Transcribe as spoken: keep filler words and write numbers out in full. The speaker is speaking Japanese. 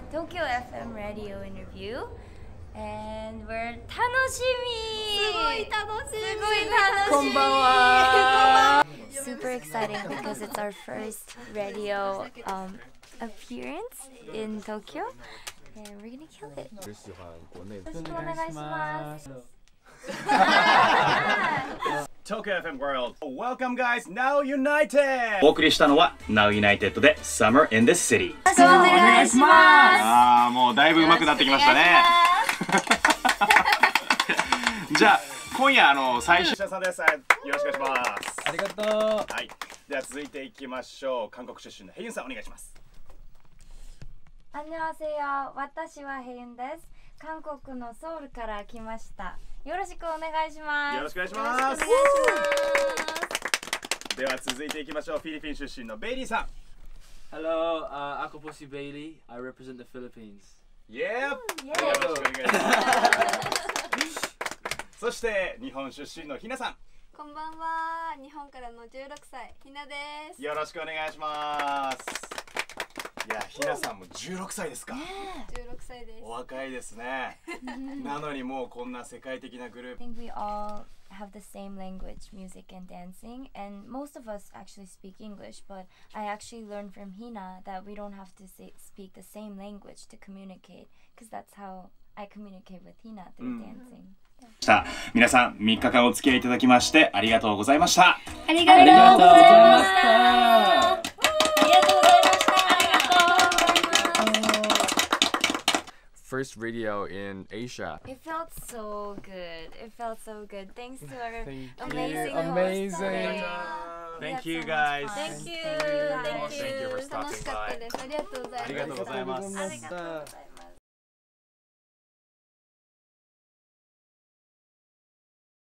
Tokyo F M Radio interview, and we're 楽しみ。 すごい楽しみ。 すごい楽しみ。 こんばんは。 Super exciting because it's our first radio um, appearance in Tokyo, and we're gonna kill it. 最喜欢国内。 よろしくお願いします。 Tokyo エフエム World Welcome guys Now United お送りしたのは Now United で Summer in the City よろしくお願いします。 ああもうだいぶ上手くなってきましたねじゃあ今夜あの最終者さんですよろしくお願いしますありがとう。 はいでは続いていきましょう韓国出身のヘユンさんお願いしますこんにちは私はヘユンです韓国のソウルから来ましたよろしくお願いしますよろしくお願いしますでは続いていきましょうフィリピン出身のベイリーさん Hello, uh, Ako po si Bailey. I represent the Philippines. Yep! よろしくお願いしますそして日本出身のひなさんこんばんは。日本からのじゅうろくさいひなです。 よろしくお願いしますいや、ひなさんもじゅうろくさいですかじゅうろくさいです。 お若いですねなのにもうこんな世界的なグループ I think we all have the same language, music and dancing, and most of us actually speak English, but I actually learned from Hina that we don't have to say, speak the same language to communicate, because that's how I communicate with Hina through dancing. 皆さんみっかかんお付き合いいただきましてありがとうございましたありがとうございましたありがとうございました。 ありがとうございました First radio in Asia. It felt so good. It felt so good. Thanks to our Thank amazing you. host Amazing. today. Thank We you had so much guys fun. Thank you. Thank you for Thank you. stopping 楽しかったです。ありがとうございます。 ありがとうございますありがとうございます